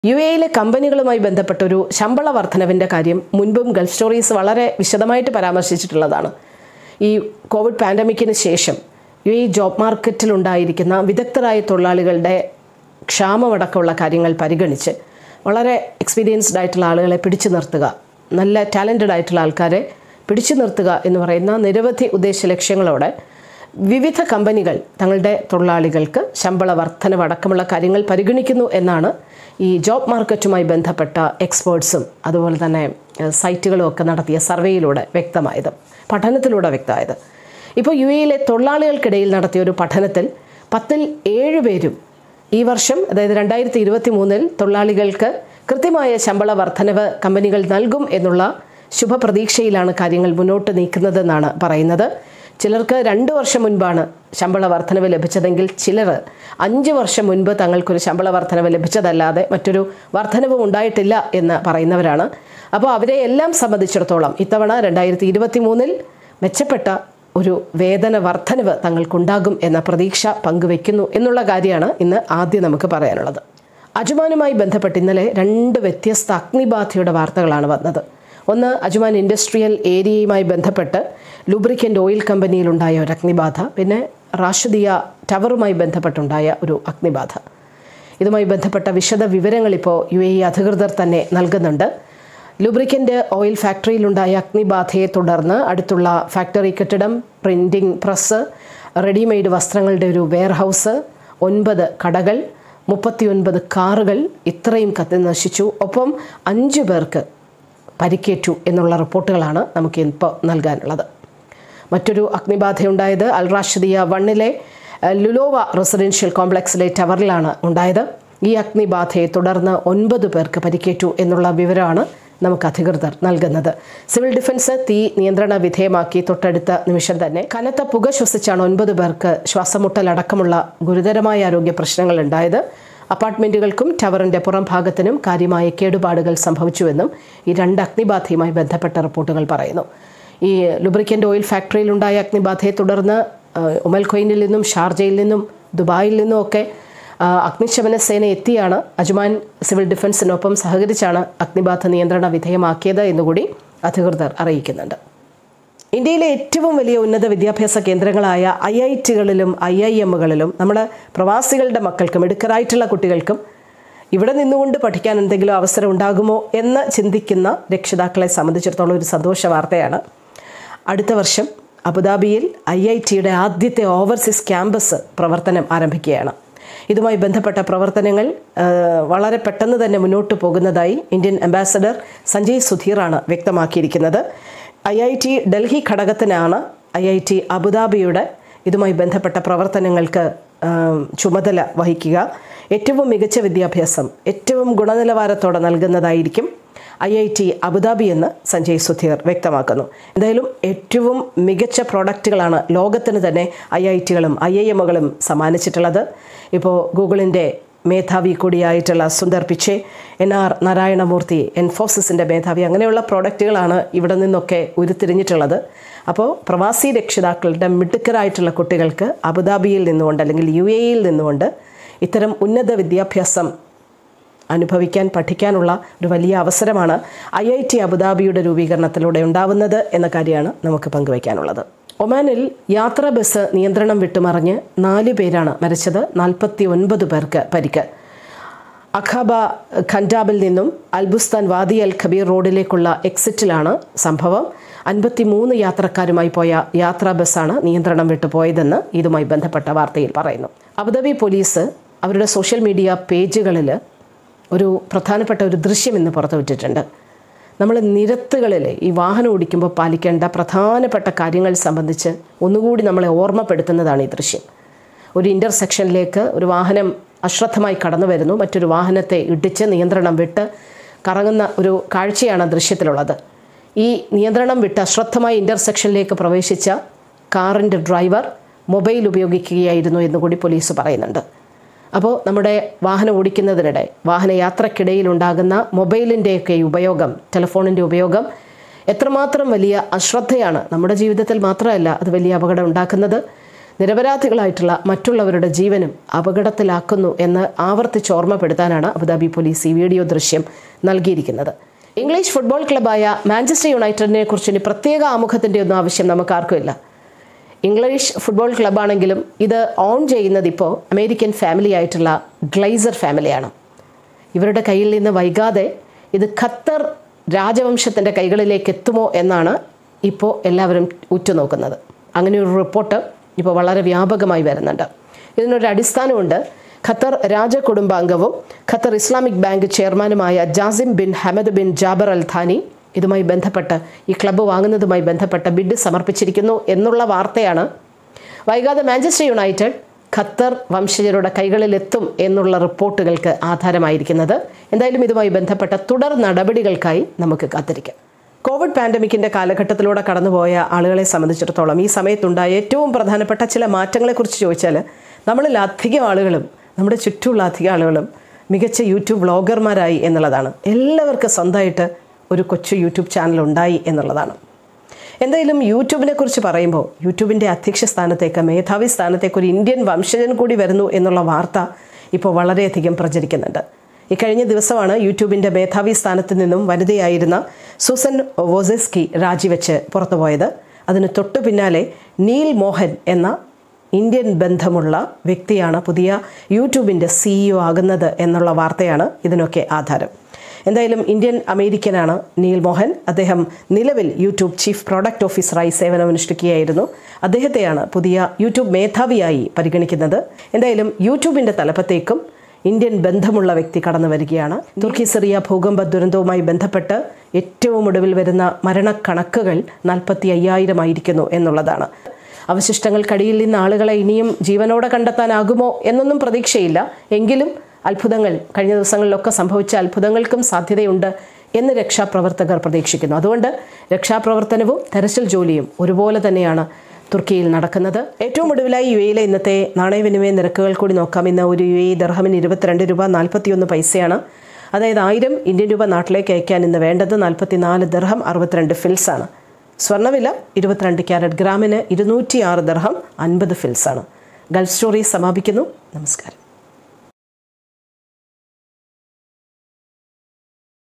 UAE കമ്പനികളുമായി ബന്ധപ്പെട്ട ഒരു ശമ്പള വർധനവിന്റെ കാര്യം മുൻപും ഗൾഫ് സ്റ്റോറീസ് വളരെ വിശദമായിട്ട് പരാമർശിച്ചിട്ടുള്ളതാണ്. ഈ കോവിഡ് പാൻഡമിക്കിന് ശേഷം UAE ജോബ് മാർക്കറ്റിൽ ഉണ്ടായിരിക്കുന്ന വിദഗ്ധരായ തൊഴിലാളികളുടെ ക്ഷാമമടക്കമുള്ള കാര്യങ്ങൾ പരിഗണിച്ച് വളരെ എക്സ്പീരിയൻസ്ഡ് ആയിട്ടുള്ള ആളുകളെ പിടിച്ചു നിർത്തുക, നല്ല ടാലൻറ്റഡ് ആയിട്ടുള്ള ആൾക്കാരെ പിടിച്ചു നിർത്തുക എന്ന് പറയുന്ന നിരവധി ഉദ്ദേശ ലക്ഷ്യങ്ങളോടെ വിവിധ കമ്പനികൾ തങ്ങളുടെ തൊഴിലാളികൾക്ക് ശമ്പള വർധനവടക്കമുള്ള കാര്യങ്ങൾ പരിഗണിക്കുന്നു എന്നാണ് ഈ ജോബ് മാർക്കറ്റുമായി ബന്ധപ്പെട്ട എക്സ്പേർട്സും അതുപോലെ തന്നെ സൈറ്റുകളും ഒക്കെ നടത്തിയ സർവേയിലൂടെ വ്യക്തമായത്, പഠനത്തിലൂടെ വ്യക്തമായത്. ഇപ്പോൾ UAE തൊഴിലാളികൾക്കിടയിൽ നടത്തിയ ഒരു പഠനത്തിൽ 10ൽ 7 പേരും ഈ വർഷം, അതായത് 2023 തൊഴിലാളികൾക്ക് കൃത്യമായ ശമ്പള വർധനവ് കമ്പനികൾ നൽകും എന്നുള്ള ശുഭപ്രതീക്ഷയിലാണ് കാര്യങ്ങൾ മുന്നോട്ട് നീക്കുന്നതെന്നാണ് പറയുന്നത്. ചിലർക്ക് 2 വർഷം മുൻപാണ് ശമ്പള വർധനവ് ലഭിച്ചതെങ്കിൽ ചിലർ 5 വർഷം മുൻപ് തങ്ങൾക്കൊരു ശമ്പള വർധനവ് ലഭിച്ചതല്ലാതെ മറ്റൊരു വർധനവും ഉണ്ടായിട്ടില്ല എന്ന് പറയുന്നവരാണ്. അപ്പോൾ അവരെ എല്ലാം സംബന്ധിച്ചിടത്തോളം ഇത്തവണ 2023 മെച്ചപ്പെട്ട ഒരു വേതന വർധനവ് തങ്ങൾക്കുണ്ടാകും എന്ന പ്രതീക്ഷ പങ്കുവെക്കുന്നു എന്നുള്ള കാര്യമാണ് ഇന്ന് ആദ്യം നമുക്ക് പറയാനുള്ളത്. അജ്മാനുമായി ബന്ധപ്പെട്ട് ഇന്നലെ 2 വ്യത്യസ്ത അഗ്നിബാധയുടെ വാർത്തകളാണ് വന്നത്. ഒന്ന്, അജ്മാൻ ഇൻഡസ്ട്രിയൽ ഏരിയയുമായി ബന്ധപ്പെട്ട് ലൂബ്രിക്കൻ്റ് ഓയിൽ കമ്പനിയിലുണ്ടായ ഒരു അഗ്നിബാധ, പിന്നെ റാഷിദിയ ടവറുമായി ബന്ധപ്പെട്ടുണ്ടായ ഒരു അഗ്നിബാധ. ഇതുമായി ബന്ധപ്പെട്ട വിശദ വിവരങ്ങൾ ഇപ്പോൾ UAE അധികൃതർ തന്നെ നൽകുന്നുണ്ട്. ലൂബ്രിക്കൻ്റ് ഓയിൽ ഫാക്ടറിയിലുണ്ടായ അഗ്നിബാധയെ തുടർന്ന് അടുത്തുള്ള ഫാക്ടറി കെട്ടിടം, പ്രിൻറ്റിംഗ് പ്രസ്, റെഡിമെയ്ഡ് വസ്ത്രങ്ങളുടെ ഒരു വെയർഹൗസ്, 9 കടകൾ, 39 കാറുകൾ ഇത്രയും കത്തി നശിച്ചു. ഒപ്പം 5 പേർക്ക് പരിക്കേറ്റു എന്നുള്ള റിപ്പോർട്ടുകളാണ് നമുക്ക് ഇപ്പോൾ നൽകാനുള്ളത്. മറ്റൊരു അഗ്നിബാധയുണ്ടായത് അൽ റാഷിദിയ 1 ലുലോവ റെസിഡൻഷ്യൽ കോംപ്ലക്സിലെ ടവറിലാണ് ഉണ്ടായത്. ഈ അഗ്നിബാധയെ തുടർന്ന് 9 പേർക്ക് പരിക്കേറ്റു എന്നുള്ള വിവരമാണ് നമുക്ക് അധികൃതർ നൽകുന്നത്. സിവിൽ ഡിഫൻസ് തീ നിയന്ത്രണ വിധേയമാക്കി തൊട്ടടുത്ത നിമിഷം തന്നെ കനത്ത പുക ശ്വസിച്ചാണ് 9 പേർക്ക് ശ്വാസമുട്ടലടക്കമുള്ള ഗുരുതരമായ ആരോഗ്യ പ്രശ്നങ്ങൾ ഉണ്ടായത്. അപ്പാർട്ട്മെൻറ്റുകൾക്കും ടവറിൻ്റെ പുറം ഭാഗത്തിനും കാര്യമായ കേടുപാടുകൾ സംഭവിച്ചുവെന്നും ഈ 2 അഗ്നിബാധയുമായി ബന്ധപ്പെട്ട റിപ്പോർട്ടുകൾ പറയുന്നു. ഈ ലൂബ്രിക്കൻ്റ് ഓയിൽ ഫാക്ടറിയിലുണ്ടായ അഗ്നിബാധയെ തുടർന്ന് ഉമൽ ഖൊയ്നിൽ നിന്നും ഷാർജയിൽ നിന്നും ദുബായിൽ നിന്നും ഒക്കെ അഗ്നിശമന സേന എത്തിയാണ് അജ്മാൻ സിവിൽ ഡിഫൻസിനൊപ്പം സഹകരിച്ചാണ് അഗ്നിബാധ നിയന്ത്രണ വിധേയമാക്കിയത് എന്നുകൂടി അധികൃതർ അറിയിക്കുന്നുണ്ട്. ഇന്ത്യയിലെ ഏറ്റവും വലിയ ഉന്നത വിദ്യാഭ്യാസ കേന്ദ്രങ്ങളായ IITകളിലും IIMകളിലും നമ്മുടെ പ്രവാസികളുടെ മക്കൾക്കും മിടുക്കരായിട്ടുള്ള കുട്ടികൾക്കും ഇവിടെ നിന്നുകൊണ്ട് പഠിക്കാൻ എന്തെങ്കിലും അവസരം ഉണ്ടാകുമോ എന്ന് ചിന്തിക്കുന്ന രക്ഷിതാക്കളെ സംബന്ധിച്ചിടത്തോളം ഒരു സന്തോഷ വാർത്തയാണ്. അടുത്ത വർഷം അബുദാബിയിൽ IITയുടെ ആദ്യത്തെ ഓവർസീസ് ക്യാമ്പസ് പ്രവർത്തനം ആരംഭിക്കുകയാണ്. ഇതുമായി ബന്ധപ്പെട്ട പ്രവർത്തനങ്ങൾ വളരെ പെട്ടെന്ന് തന്നെ മുന്നോട്ട് പോകുന്നതായി ഇന്ത്യൻ അംബാസഡർ സഞ്ജയ് സുധീറാണ് വ്യക്തമാക്കിയിരിക്കുന്നത്. IIT ഡൽഹി ഘടകത്തിനാണ് IIT അബുദാബിയുടെ ഇതുമായി ബന്ധപ്പെട്ട പ്രവർത്തനങ്ങൾക്ക് ചുമതല വഹിക്കുക. ഏറ്റവും മികച്ച വിദ്യാഭ്യാസം ഏറ്റവും ഗുണനിലവാരത്തോടെ നൽകുന്നതായിരിക്കും IIT അബുദാബി എന്ന് സഞ്ജയ് സുധീർ വ്യക്തമാക്കുന്നു. എന്തായാലും ഏറ്റവും മികച്ച പ്രോഡക്റ്റുകളാണ് ലോകത്തിന് തന്നെ IITകളും IIMകളും സമ്മാനിച്ചിട്ടുള്ളത്. ഇപ്പോൾ ഗൂഗിളിൻ്റെ മേധാവി കൂടിയായിട്ടുള്ള സുന്ദർ പിച്ചെ, NR നാരായണമൂർത്തി, എൻഫോസിസിൻ്റെ മേധാവി, അങ്ങനെയുള്ള പ്രോഡക്റ്റുകളാണ് ഇവിടെ നിന്നൊക്കെ ഉരുത്തിരിഞ്ഞിട്ടുള്ളത്. അപ്പോൾ പ്രവാസി രക്ഷിതാക്കളുടെ മിടുക്കരായിട്ടുള്ള കുട്ടികൾക്ക് അബുദാബിയിൽ നിന്നുകൊണ്ട് അല്ലെങ്കിൽ UAEയിൽ നിന്നുകൊണ്ട് ഇത്തരം ഉന്നത വിദ്യാഭ്യാസം അനുഭവിക്കാൻ പഠിക്കാനുള്ള ഒരു വലിയ അവസരമാണ് IIT അബുദാബിയുടെ രൂപീകരണത്തിലൂടെ ഉണ്ടാവുന്നത് എന്ന കാര്യമാണ് നമുക്ക് പങ്കുവയ്ക്കാനുള്ളത്. ഒമാനിൽ യാത്രാ ബസ് നിയന്ത്രണം വിട്ടുമറിഞ്ഞ് 4 പേരാണ് മരിച്ചത്, 49 പേർക്ക് പരിക്ക്. അഖാബ ഖൻഡാബിൽ നിന്നും അൽബുസ്താൻ വാദി അൽ ഖബീർ റോഡിലേക്കുള്ള എക്സിറ്റിലാണ് സംഭവം. 53 യാത്രക്കാരുമായി പോയ യാത്രാ ബസ്സാണ് നിയന്ത്രണം വിട്ടുപോയതെന്ന് ഇതുമായി ബന്ധപ്പെട്ട വാർത്തയിൽ പറയുന്നു. അബുദാബി പോലീസ് അവരുടെ സോഷ്യൽ മീഡിയ പേജുകളിൽ ഒരു പ്രധാനപ്പെട്ട ഒരു ദൃശ്യം ഇന്ന് പുറത്തുവിട്ടിട്ടുണ്ട്. നമ്മൾ നിരത്തുകളിൽ ഈ വാഹനം ഓടിക്കുമ്പോൾ പാലിക്കേണ്ട പ്രധാനപ്പെട്ട കാര്യങ്ങൾ സംബന്ധിച്ച് ഒന്നുകൂടി നമ്മളെ ഓർമ്മപ്പെടുത്തുന്നതാണ് ഈ ദൃശ്യം. ഒരു ഇൻ്റർസെക്ഷനിലേക്ക് ഒരു വാഹനം അശ്രദ്ധമായി കടന്നു വരുന്നു, മറ്റൊരു വാഹനത്തെ ഇടിച്ച് നിയന്ത്രണം വിട്ട് കറങ്ങുന്ന ഒരു കാഴ്ചയാണ് ദൃശ്യത്തിലുള്ളത്. ഈ നിയന്ത്രണം വിട്ട് അശ്രദ്ധമായി ഇൻ്റർസെക്ഷനിലേക്ക് പ്രവേശിച്ച കാറിൻ്റെ ഡ്രൈവർ മൊബൈൽ ഉപയോഗിക്കുകയായിരുന്നു എന്നുകൂടി പോലീസ് പറയുന്നുണ്ട്. അപ്പോൾ നമ്മുടെ വാഹനം ഓടിക്കുന്നതിനിടെ വാഹനയാത്രക്കിടയിൽ ഉണ്ടാകുന്ന മൊബൈലിൻ്റെയൊക്കെ ഉപയോഗം, ടെലിഫോണിൻ്റെ ഉപയോഗം എത്രമാത്രം വലിയ അശ്രദ്ധയാണ് നമ്മുടെ ജീവിതത്തിൽ മാത്രമല്ല അത് വലിയ അപകടം ഉണ്ടാക്കുന്നത്. നിരപരാധികളായിട്ടുള്ള മറ്റുള്ളവരുടെ ജീവനും അപകടത്തിലാക്കുന്നു എന്ന് ആവർത്തിച്ച് ഓർമ്മപ്പെടുത്താനാണ് അബുദാബി പോലീസ് ഈ വീഡിയോ ദൃശ്യം നൽകിയിരിക്കുന്നത്. ഇംഗ്ലീഷ് ഫുട്ബോൾ ക്ലബ്ബായ മാഞ്ചസ്റ്റർ യുണൈറ്റഡിനെ കുറിച്ച് ഇനി പ്രത്യേക ആമുഖത്തിൻ്റെ ഒന്നും ആവശ്യം നമുക്കാർക്കുമില്ല. ഇംഗ്ലീഷ് ഫുട്ബോൾ ക്ലബ്ബാണെങ്കിലും ഇത് ഓൺ ചെയ്യുന്നത് ഇപ്പോൾ അമേരിക്കൻ ഫാമിലി ആയിട്ടുള്ള ഗ്ലൈസർ ഫാമിലിയാണ്. ഇവരുടെ കയ്യിൽ നിന്ന് വൈകാതെ ഇത് ഖത്തർ രാജവംശത്തിൻ്റെ കൈകളിലേക്ക് എത്തുമോ എന്നാണ് ഇപ്പോൾ എല്ലാവരും ഉറ്റുനോക്കുന്നത്. അങ്ങനെയൊരു റിപ്പോർട്ട് ഇപ്പോൾ വളരെ വ്യാപകമായി വരുന്നുണ്ട്. ഇതിനൊരു അടിസ്ഥാനമുണ്ട്. ഖത്തർ രാജകുടുംബാംഗവും ഖത്തർ ഇസ്ലാമിക് ബാങ്ക് ചെയർമാനുമായ Jassim bin Hamad bin Jaber Al Thani ഇതുമായി ബന്ധപ്പെട്ട് ഈ ക്ലബ്ബ് വാങ്ങുന്നതുമായി ബന്ധപ്പെട്ട ബിഡ് സമർപ്പിച്ചിരിക്കുന്നു എന്നുള്ള വാർത്തയാണ് വൈകാതെ മാഞ്ചസ്റ്റർ യുണൈറ്റഡ് ഖത്തർ വംശജരുടെ കൈകളിലെത്തും എന്നുള്ള റിപ്പോർട്ടുകൾക്ക് ആധാരമായിരിക്കുന്നത്. എന്തായാലും ഇതുമായി ബന്ധപ്പെട്ട തുടർ നടപടികൾക്കായി നമുക്ക് കാത്തിരിക്കാം. കോവിഡ് പാൻഡമിക്കിൻ്റെ കാലഘട്ടത്തിലൂടെ കടന്നുപോയ ആളുകളെ സംബന്ധിച്ചിടത്തോളം ഈ സമയത്തുണ്ടായ ഏറ്റവും പ്രധാനപ്പെട്ട ചില മാറ്റങ്ങളെക്കുറിച്ച് ചോദിച്ചാൽ നമ്മളിൽ അധികം ആളുകളും നമ്മുടെ ചുറ്റുമുള്ള അധികം ആളുകളും മികച്ച യൂട്യൂബ് വ്ളോഗർമാരായി എന്നുള്ളതാണ്. എല്ലാവർക്കും സ്വന്തമായിട്ട് ഒരു കൊച്ചു യൂട്യൂബ് ചാനൽ ഉണ്ടായി എന്നുള്ളതാണ്. എന്തായാലും യൂട്യൂബിനെ കുറിച്ച് പറയുമ്പോൾ യൂട്യൂബിൻ്റെ അധ്യക്ഷ സ്ഥാനത്തേക്ക് മേധാവി സ്ഥാനത്തേക്ക് ഒരു ഇന്ത്യൻ വംശജൻ കൂടി വരുന്നു എന്നുള്ള വാർത്ത ഇപ്പോൾ വളരെയധികം പ്രചരിക്കുന്നുണ്ട്. ഇക്കഴിഞ്ഞ ദിവസമാണ് യൂട്യൂബിൻ്റെ മേധാവി സ്ഥാനത്ത് നിന്നും വനിതയായിരുന്ന സൂസൻ വോസെസ്കി രാജിവെച്ച് പുറത്തുപോയത്. അതിന് തൊട്ടു പിന്നാലെ നീൽ മോഹൻ എന്ന ഇന്ത്യൻ ബന്ധമുള്ള വ്യക്തിയാണ് പുതിയ യൂട്യൂബിൻ്റെ CEO ആകുന്നത് എന്നുള്ള വാർത്തയാണ് ഇതിനൊക്കെ ആധാരം. എന്തായാലും ഇന്ത്യൻ അമേരിക്കനാണ് നീൽ മോഹൻ. അദ്ദേഹം നിലവിൽ യൂട്യൂബ് ചീഫ് പ്രോഡക്റ്റ് ഓഫീസറായി സേവനമനുഷ്ഠിക്കുകയായിരുന്നു. അദ്ദേഹത്തെയാണ് പുതിയ യൂട്യൂബ് മേധാവിയായി പരിഗണിക്കുന്നത്. എന്തായാലും യൂട്യൂബിൻ്റെ തലപ്പത്തേക്കും ഇന്ത്യൻ ബന്ധമുള്ള വ്യക്തി കടന്നു വരികയാണ്. തുർക്കി സിറിയ ഭൂകമ്പ ദുരന്തവുമായി ബന്ധപ്പെട്ട് ഏറ്റവും ഒടുവിൽ വരുന്ന മരണക്കണക്കുകൾ 45,000 ആയിരിക്കുന്നു എന്നുള്ളതാണ്. അവശിഷ്ടങ്ങൾക്കടിയിൽ നിന്ന് ആളുകളെ ഇനിയും ജീവനോടെ കണ്ടെത്താനാകുമോ എന്നൊന്നും പ്രതീക്ഷയില്ല. എങ്കിലും അത്ഭുതങ്ങൾ കഴിഞ്ഞ ദിവസങ്ങളിലൊക്കെ സംഭവിച്ച അത്ഭുതങ്ങൾക്കും സാധ്യതയുണ്ട് എന്ന് രക്ഷാപ്രവർത്തകർ പ്രതീക്ഷിക്കുന്നു. അതുകൊണ്ട് രക്ഷാപ്രവർത്തനവും തെരച്ചിൽ ജോലിയും ഒരുപോലെ തന്നെയാണ് തുർക്കിയിൽ നടക്കുന്നത്. ഏറ്റവും ഒടുവിലായി UAE ഇന്നത്തെ നാണയവിനിമയ നിരക്കുകൾ കൂടി നോക്കാം. ഇന്ന് ഒരു UAE ദിർഹമിന് 22 രൂപ 41 പൈസയാണ്. അതായത് 1000 ഇന്ത്യൻ രൂപ നാട്ടിലേക്ക് അയക്കാൻ ഇന്ന് വേണ്ടത് 44 ദിർഹം 62 ഫിൽസാണ്. സ്വർണ്ണവില 22 ക്യാരറ്റ് ഗ്രാമിന് 206 ദിർഹം 50 ഫിൽസാണ്. ഗൾഫ് സ്റ്റോറി സമാപിക്കുന്നു. നമസ്കാരം.